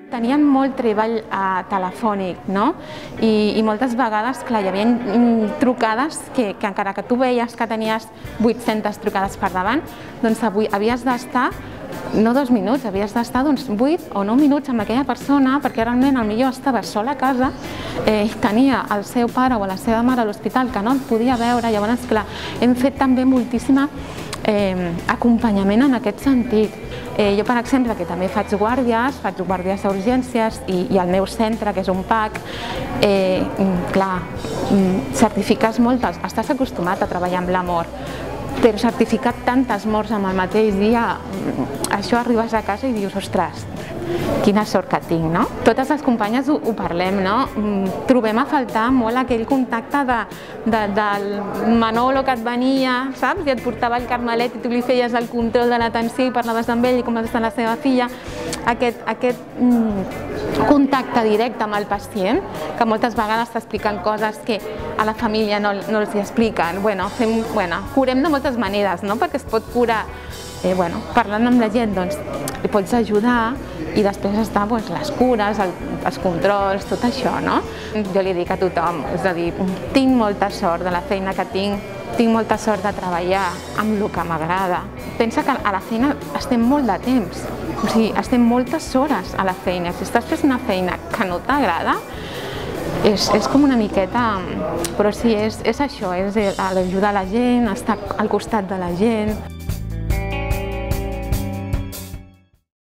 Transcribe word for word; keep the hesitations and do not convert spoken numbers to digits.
Tenien molt treball eh, telefònic, no? I, i moltes vegades, clar, hi havia mm, trucades que, que encara que tu veies que tenies vuit-centes trucades per davant, doncs avui havies d'estar no dos minuts, havies d'estar doncs, vuit o nou minuts amb aquella persona perquè realment potser estava sola a casa eh, i tenia el seu pare o la seva mare a l'hospital que no et podia veure. Llavors, clar, hem fet també moltíssima eh, acompanyament en aquest sentit. Eh, jo, per exemple, que també faig guàrdies, faig guàrdies d'urgències i, i el meu centre, que és un P A C, eh, clar, certifiques moltes, estàs acostumat a treballar amb l'amor, però certificat tantes morts en el mateix dia, això arribes a casa i dius, ostres, quina sort que tinc, no? Totes les companyes ho, ho parlem, no? Trobem a faltar molt aquell contacte de, de, del Manolo que et venia, saps? I et portava el Carmelet i tu li feies el control de l'atenció i parlaves amb ell i com està la seva filla. Aquest, aquest mm, contacte directe amb el pacient, que moltes vegades t'expliquen coses que a la família no, no els expliquen. Bueno, fem, bueno, curem de moltes maneres, no? Perquè es pot curar eh, bueno, parlant amb la gent, doncs li pots ajudar i després estan doncs, les cures, el, els controls, tot això, no? Jo li dic a tothom, és a dir, tinc molta sort de la feina que tinc, tinc molta sort de treballar amb el que m'agrada. Pensa que a la feina estem molt de temps, o sigui, estem moltes hores a la feina. Si estàs fent una feina que no t'agrada, és, és com una miqueta, però sí, és, és això, és ajudar la gent, estar al costat de la gent.